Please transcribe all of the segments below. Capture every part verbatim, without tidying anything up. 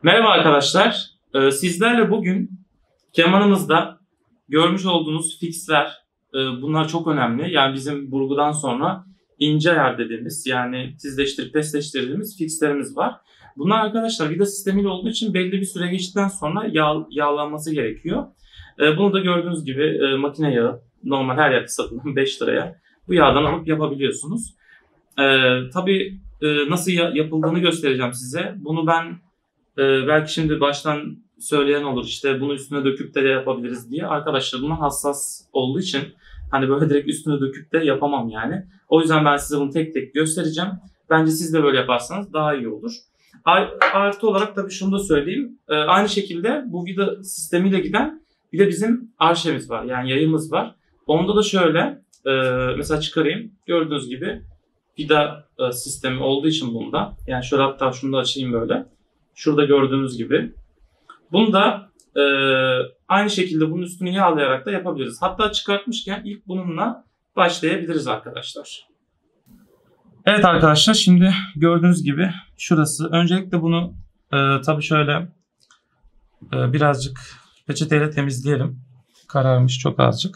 Merhaba arkadaşlar. Ee, sizlerle bugün kemanımızda görmüş olduğunuz fixler, e, bunlar çok önemli. Yani bizim burgudan sonra ince ayar dediğimiz, yani tizleştirip pesleştirdiğimiz fixlerimiz var. Bunlar arkadaşlar vida sistemiyle olduğu için belli bir süre geçtikten sonra yağ, yağlanması gerekiyor. E, bunu da gördüğünüz gibi e, makine yağı, normal her yerde satılan beş liraya bu yağdan alıp yapabiliyorsunuz. E, tabii e, nasıl ya, yapıldığını göstereceğim size. Bunu ben Ee, belki şimdi baştan söyleyen olur, işte bunu üstüne döküp de yapabiliriz diye. Arkadaşlar buna hassas olduğu için hani böyle direkt üstüne döküp de yapamam yani. O yüzden ben size bunu tek tek göstereceğim. Bence siz de böyle yaparsanız daha iyi olur. Artı olarak tabii şunu da söyleyeyim. Ee, aynı şekilde bu vida sistemiyle giden bir de bizim arşemiz var. Yani yayımız var. Onda da şöyle e, mesela çıkarayım. Gördüğünüz gibi vida e, sistemi olduğu için bunda. Yani şöyle, hatta şunu da açayım böyle. Şurada gördüğünüz gibi. Bunu da e, aynı şekilde bunun üstünü yağlayarak da yapabiliriz. Hatta çıkartmışken ilk bununla başlayabiliriz arkadaşlar. Evet arkadaşlar, şimdi gördüğünüz gibi şurası. Öncelikle bunu e, tabii şöyle e, birazcık peçeteyle temizleyelim. Kararmış çok azıcık.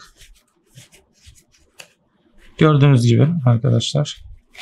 Gördüğünüz gibi arkadaşlar.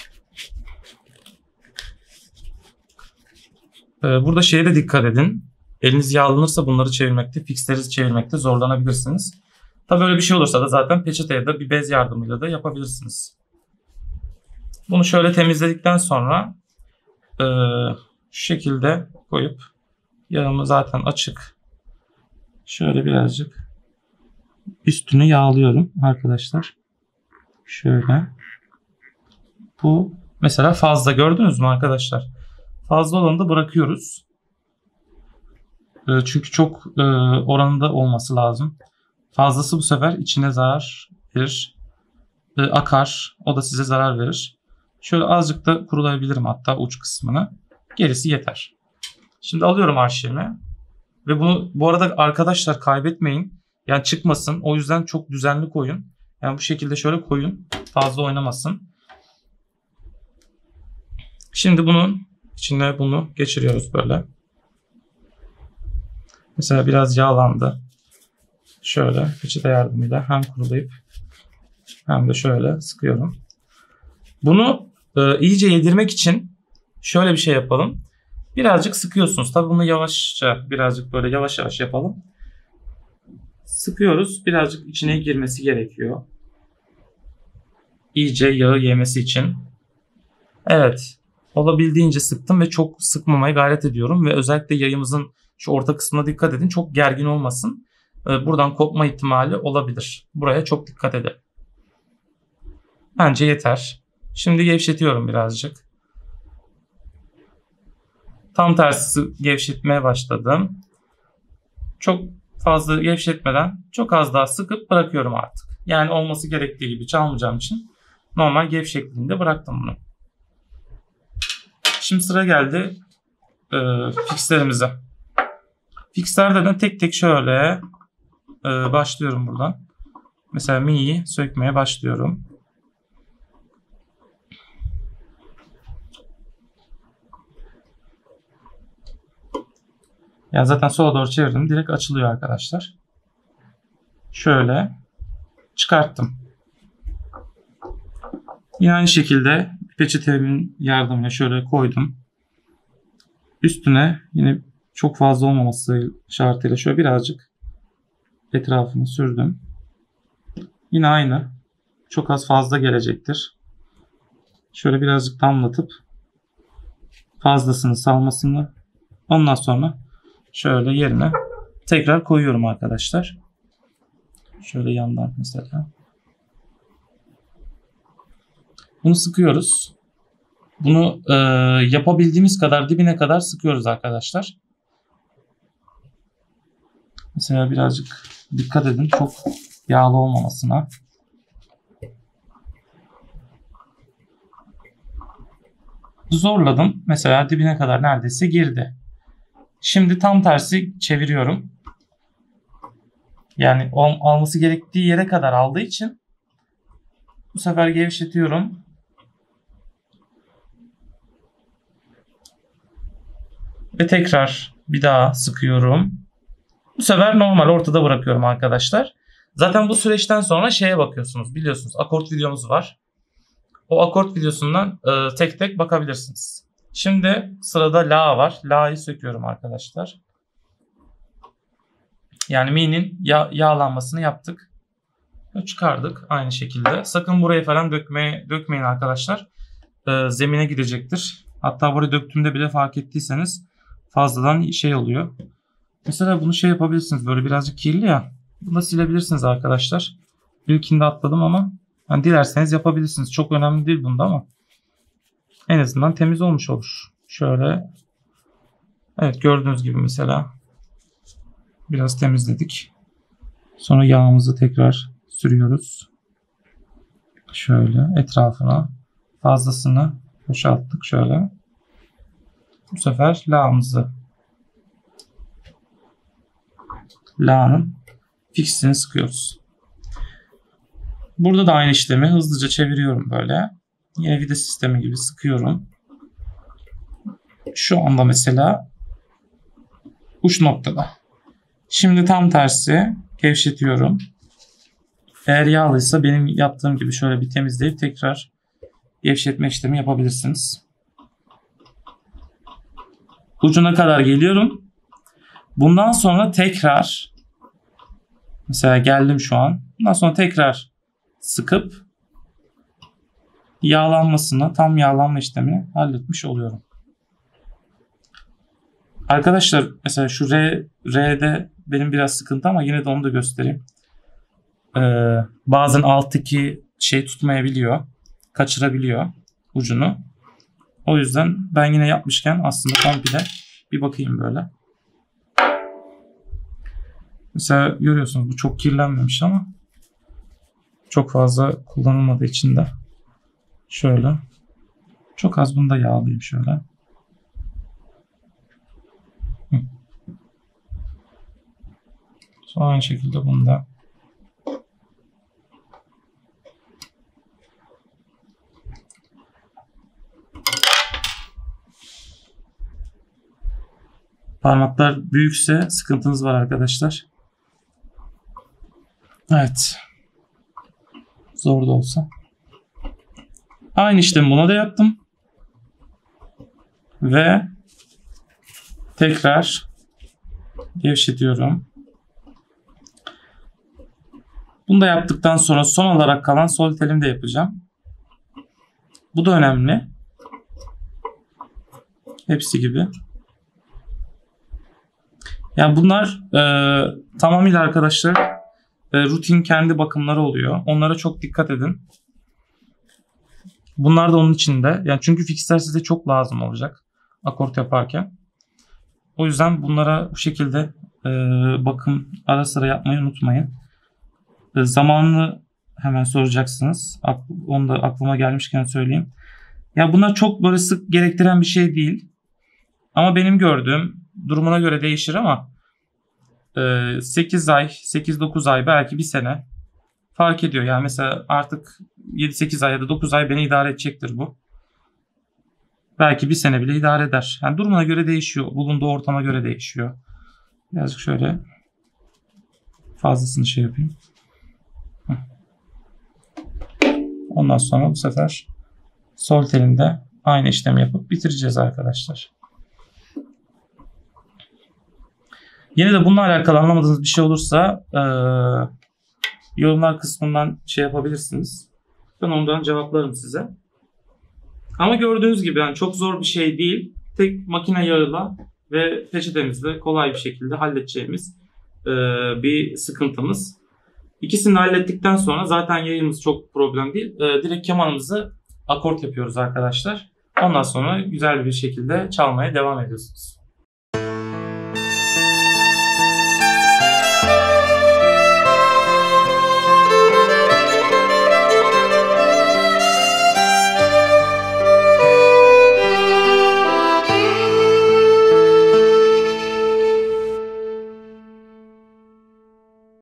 Burada şeye de dikkat edin. Eliniz yağlanırsa bunları çevirmekte, fixleri çevirmekte zorlanabilirsiniz. Tabii öyle bir şey olursa da zaten peçeteye de bir bez yardımıyla da yapabilirsiniz. Bunu şöyle temizledikten sonra e, şu şekilde koyup, yağımı zaten açık. Şöyle birazcık üstünü yağlıyorum arkadaşlar. Şöyle. Bu mesela fazla, gördünüz mü arkadaşlar? Fazla olanı da bırakıyoruz. Çünkü çok oranında olması lazım. Fazlası bu sefer içine zarar verir. Akar. O da size zarar verir. Şöyle azıcık da kurulayabilirim hatta uç kısmını. Gerisi yeter. Şimdi alıyorum arşivimi. Ve bunu bu arada arkadaşlar kaybetmeyin. Yani çıkmasın. O yüzden çok düzenli koyun. Yani bu şekilde şöyle koyun. Fazla oynamasın. Şimdi bunun İçine bunu geçiriyoruz böyle. Mesela biraz yağlandı. Şöyle peçete yardımıyla hem kurulayıp hem de şöyle sıkıyorum. Bunu e, iyice yedirmek için şöyle bir şey yapalım. Birazcık sıkıyorsunuz. Tabii bunu yavaşça, birazcık böyle yavaş yavaş yapalım. Sıkıyoruz. Birazcık içine girmesi gerekiyor. İyice yağı yemesi için. Evet. Olabildiğince sıktım ve çok sıkmamaya gayret ediyorum. Ve özellikle yayımızın şu orta kısmına dikkat edin. Çok gergin olmasın. Buradan kopma ihtimali olabilir. Buraya çok dikkat edin. Bence yeter. Şimdi gevşetiyorum birazcık. Tam tersi gevşetmeye başladım. Çok fazla gevşetmeden çok az daha sıkıp bırakıyorum artık. Yani olması gerektiği gibi çalmayacağım için normal gevşekliğinde bıraktım bunu. Şimdi sıra geldi e, fixlerimize. Fixlerde de tek tek şöyle e, başlıyorum buradan. Mesela mi'yi sökmeye başlıyorum. Yani zaten sola doğru çevirdim. Direkt açılıyor arkadaşlar. Şöyle çıkarttım. Yine aynı şekilde peçetemin yardımıyla şöyle koydum. Üstüne yine çok fazla olmaması şartıyla şöyle birazcık etrafını sürdüm. Yine aynı. Çok az fazla gelecektir. Şöyle birazcık damlatıp fazlasını salmasını, ondan sonra şöyle yerine tekrar koyuyorum arkadaşlar. Şöyle yandan mesela. Bunu sıkıyoruz. Bunu e, yapabildiğimiz kadar dibine kadar sıkıyoruz arkadaşlar. Mesela birazcık dikkat edin çok yağlı olmamasına. Zorladım. Mesela dibine kadar neredeyse girdi. Şimdi tam tersi çeviriyorum. Yani alması gerektiği yere kadar aldığı için bu sefer gevşetiyorum. Ve tekrar bir daha sıkıyorum. Bu sefer normal ortada bırakıyorum arkadaşlar. Zaten bu süreçten sonra şeye bakıyorsunuz. Biliyorsunuz akort videomuz var. O akort videosundan e, tek tek bakabilirsiniz. Şimdi sırada La var. La'yı söküyorum arkadaşlar. Yani mi'nin yağ, yağlanmasını yaptık. Çıkardık aynı şekilde. Sakın buraya falan dökmeye, dökmeyin arkadaşlar. E, zemine gidecektir. Hatta buraya döktüğümde bile fark ettiyseniz fazladan şey oluyor. Mesela bunu şey yapabilirsiniz. Böyle birazcık kirli ya. Bunu da silebilirsiniz arkadaşlar. İlkinde atladım ama yani dilerseniz yapabilirsiniz. Çok önemli değil bunda ama en azından temiz olmuş olur. Şöyle. Evet, gördüğünüz gibi mesela biraz temizledik. Sonra yağımızı tekrar sürüyoruz. Şöyle etrafına fazlasını boşalttık şöyle. Bu sefer lağımızı lağının fixini sıkıyoruz. Burada da aynı işlemi hızlıca çeviriyorum böyle. Yine vida sistemi gibi sıkıyorum. Şu anda mesela uç noktada. Şimdi tam tersi gevşetiyorum. Eğer yağlıysa benim yaptığım gibi şöyle bir temizleyip tekrar gevşetme işlemi yapabilirsiniz. Ucuna kadar geliyorum. Bundan sonra tekrar mesela geldim şu an. Bundan sonra tekrar sıkıp yağlanmasını, tam yağlanma işlemini halletmiş oluyorum. Arkadaşlar mesela şu R, R'de benim biraz sıkıntı ama yine de onu da göstereyim. Ee, bazen alttaki şey tutmayabiliyor. Kaçırabiliyor ucunu. O yüzden ben yine yapmışken aslında komple bir bakayım böyle. Mesela görüyorsunuz bu çok kirlenmemiş ama çok fazla kullanılmadığı için de şöyle çok az bunu da yağlayayım şöyle. Hı. Sonra aynı şekilde bunu da parmaklar büyükse sıkıntınız var arkadaşlar. Evet. Zor da olsa. Aynı işlemi buna da yaptım. Ve tekrar gevşetiyorum. Bunu da yaptıktan sonra son olarak kalan sol telimi de yapacağım. Bu da önemli. Hepsi gibi. Yani bunlar e, tamamıyla arkadaşlar e, rutin kendi bakımları oluyor. Onlara çok dikkat edin. Bunlar da onun içinde. Yani çünkü fixler size çok lazım olacak akort yaparken. O yüzden bunlara bu şekilde e, bakım ara sıra yapmayı unutmayın. E, zamanını hemen soracaksınız. Onu da aklıma gelmişken söyleyeyim. Ya bunlar çok böyle sık gerektiren bir şey değil. Ama benim gördüğüm durumuna göre değişir ama sekiz ay, sekiz dokuz ay belki bir sene fark ediyor. Yani mesela artık yedi sekiz ay ya da dokuz ay beni idare edecektir bu. Belki bir sene bile idare eder. Yani durumuna göre değişiyor. Bulunduğu ortama göre değişiyor. Birazcık şöyle fazlasını şey yapayım. Ondan sonra bu sefer sol telinde aynı işlemi yapıp bitireceğiz arkadaşlar. Yine de bununla alakalı anlamadığınız bir şey olursa e, yorumlar kısmından şey yapabilirsiniz. Ben ondan cevaplarım size. Ama gördüğünüz gibi yani çok zor bir şey değil. Tek makine yağıyla ve peçetemizle kolay bir şekilde halledeceğimiz e, bir sıkıntımız. İkisini hallettikten sonra zaten yayımız çok problem değil. E, direkt kemanımızı akort yapıyoruz arkadaşlar. Ondan sonra güzel bir şekilde çalmaya devam ediyorsunuz.